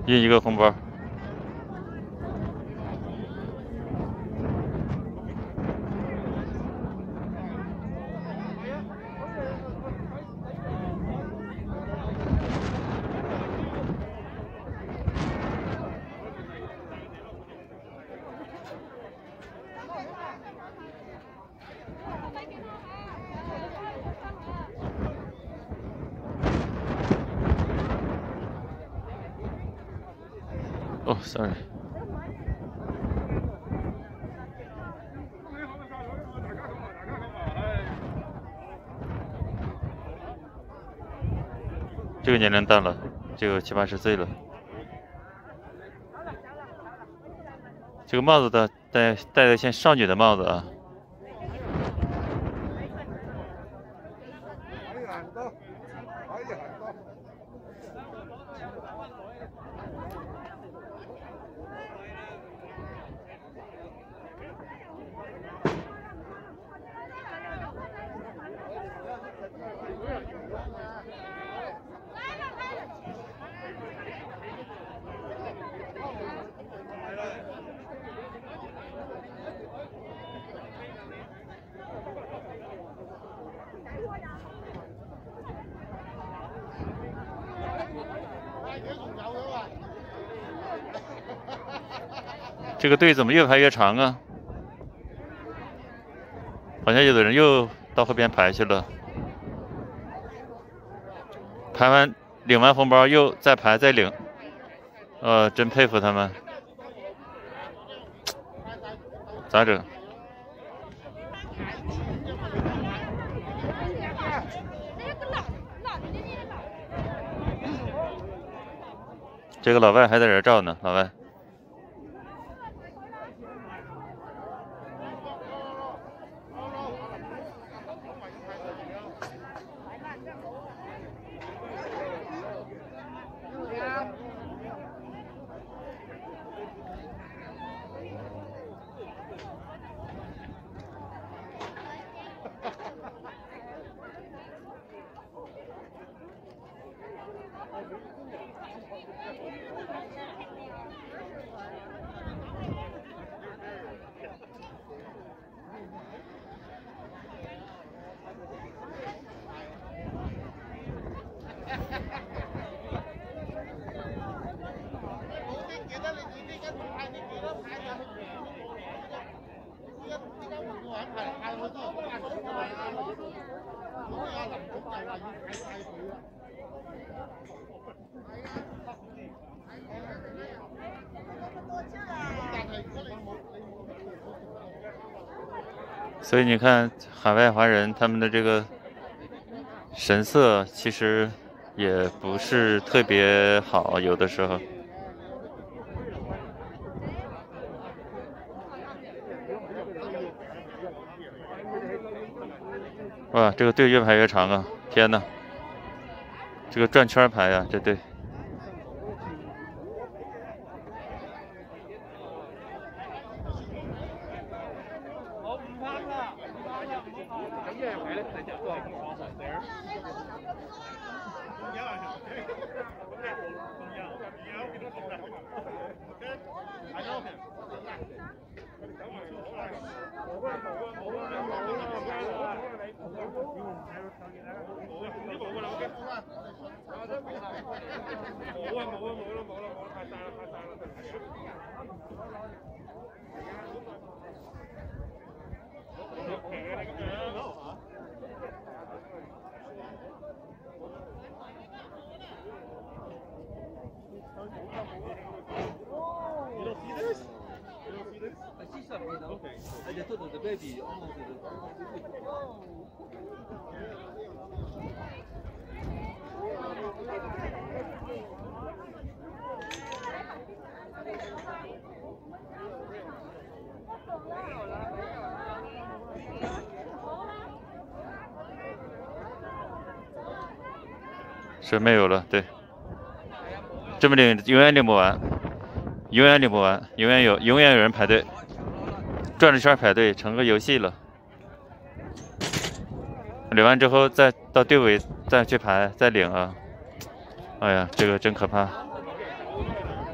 印一个红包。哦 ，sorry。这个年龄大了，就7、80岁了。这个帽子戴的像少女的帽子啊。这个队怎么越排越长啊？好像有的人又到后边排去了。排完领完红包又再排再领，真佩服他们。咋整？这个老外还在这照呢，老外。所以你看，海外华人他们的这个神色其实也不是特别好，有的时候。哇，这个队越排越长啊！天哪，这个转圈排啊，这队。是没有了，对，这么领永远领不完，永远领不完，永远有人排队，转着圈排队，成个游戏了。领完之后再到队尾再去排再领啊！哎呀，这个真可怕。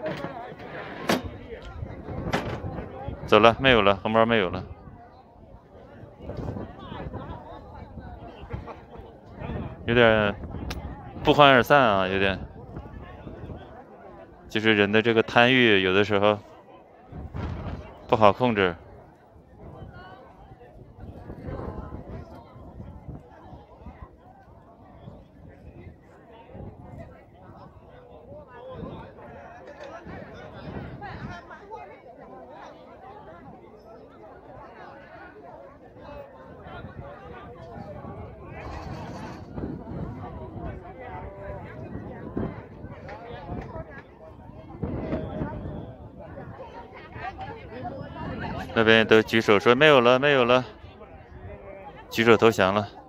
走了，没有了，红包没有了。有点不欢而散啊，有点。就是人的这个贪欲，有的时候不好控制。那边都举手说没有了，没有了，举手投降了。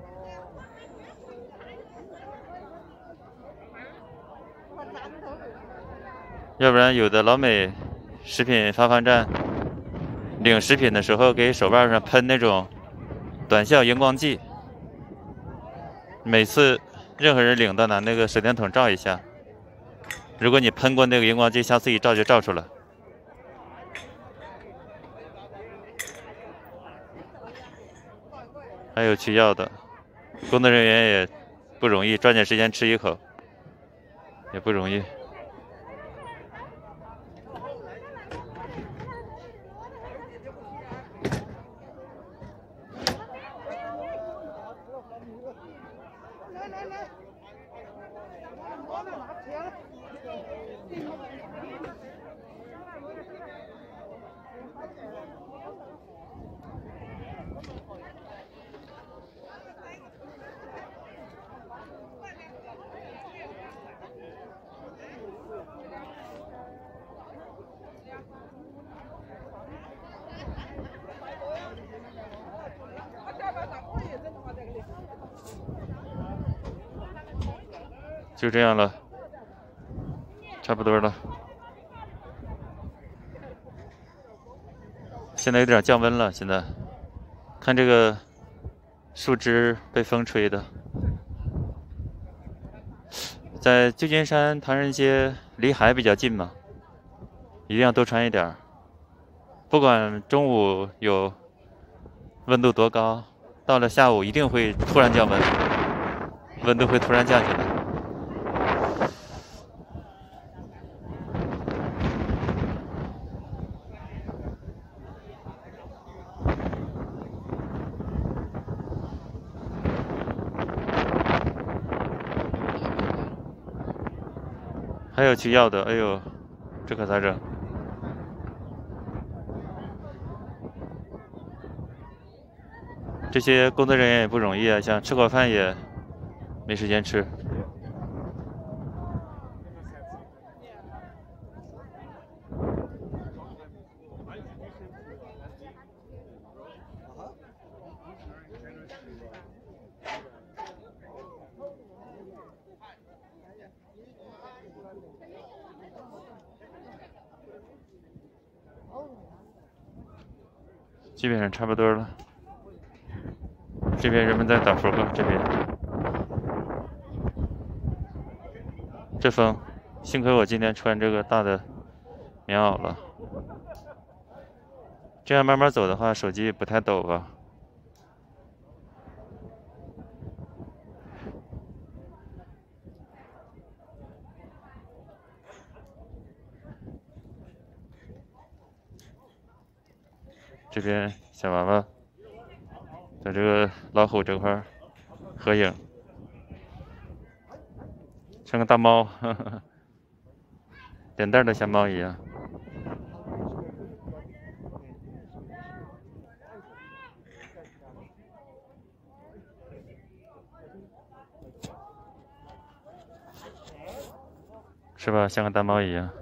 要不然有的老美食品发放站领食品的时候，给手腕上喷那种短效荧光剂，每次任何人领到拿那个手电筒照一下，如果你喷过那个荧光剂，下次一照就照出来。还有取药的，工作人员也不容易，抓紧时间吃一口，也不容易。就这样了，差不多了。现在有点降温了，现在看这个树枝被风吹的。在旧金山唐人街离海比较近嘛，一定要多穿一点。不管中午有温度多高，到了下午一定会突然降温，温度会突然降下来。还有取药的，哎呦，这可咋整？这些工作人员也不容易啊，想吃口饭也没时间吃。基本上差不多了。这边人们在打扑克，这边这风，幸亏我今天穿这个大的棉袄了。这样慢慢走的话，手机不太抖吧。这边小娃娃在这个老虎这块合影，像个大猫，呵呵，脸蛋都像猫一样。是吧？像个大猫一样。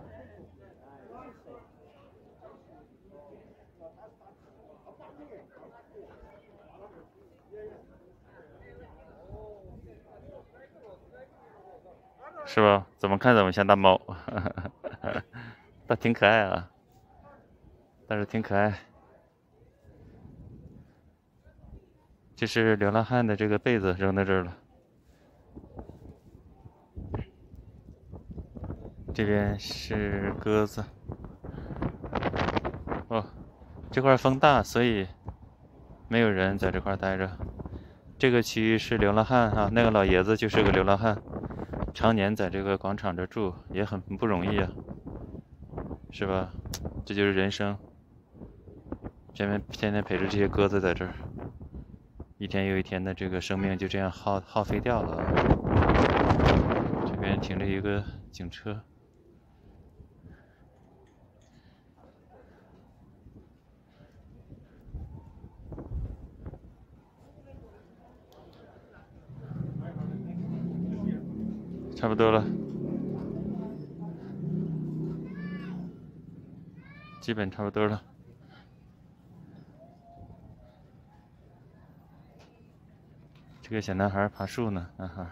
是吧？怎么看怎么像大猫，它挺可爱啊，但是挺可爱。这是流浪汉的这个被子扔在这儿了。 这边是鸽子。哦，这块风大，所以没有人在这块待着。这个区域是流浪汉啊，那个老爷子就是个流浪汉，常年在这个广场这住也很不容易啊，是吧？这就是人生。天天陪着这些鸽子在这儿，一天又一天的这个生命就这样耗费掉了。这边停着一个警车。差不多了，基本差不多了。这个小男孩爬树呢，男孩。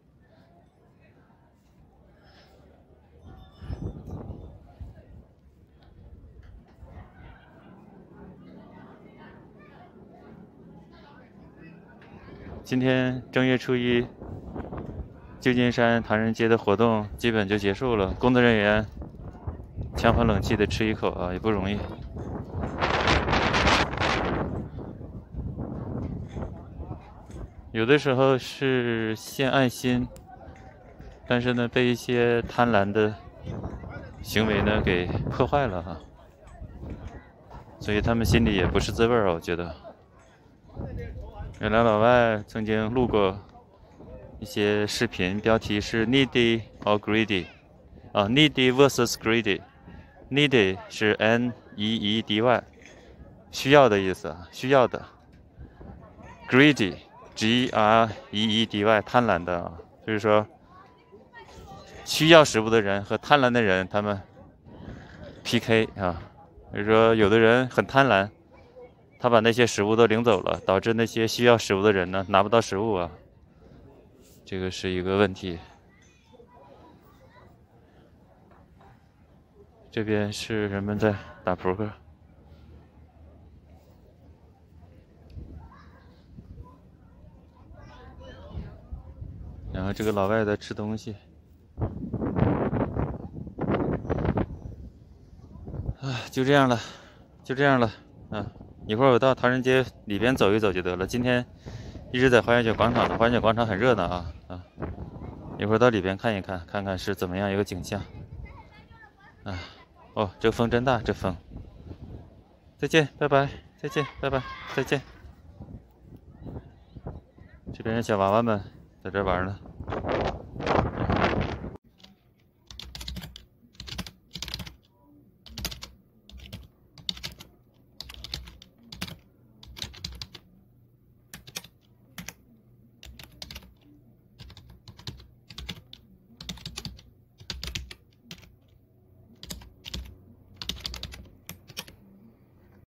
今天正月初一，旧金山唐人街的活动基本就结束了，工作人员强风冷气的吃一口啊，也不容易。有的时候是献爱心，但是呢，被一些贪婪的行为呢给破坏了哈，所以他们心里也不是滋味儿，我觉得。原来老外曾经录过一些视频，标题是 “needy or greedy”， 啊 ，“needy versus greedy”。“needy” 是 N-E-E-D-Y， 需要的意思啊，需要的。“greedy”G-R-E-E-D-Y， 贪婪的啊，就是说需要食物的人和贪婪的人他们 PK 啊，比如说有的人很贪婪。他把那些食物都领走了，导致那些需要食物的人呢拿不到食物啊，这个是一个问题。这边是人们在打扑克，然后这个老外在吃东西。就这样了，就这样了啊！一会儿我到唐人街里边走一走就得了。今天一直在花园角广场呢，花园角广场很热闹啊。一会儿到里边看一看，看看是怎么样一个景象。哦，这个风真大，这风。再见，拜拜，再见，拜拜，再见。这边的小娃娃们在这玩呢。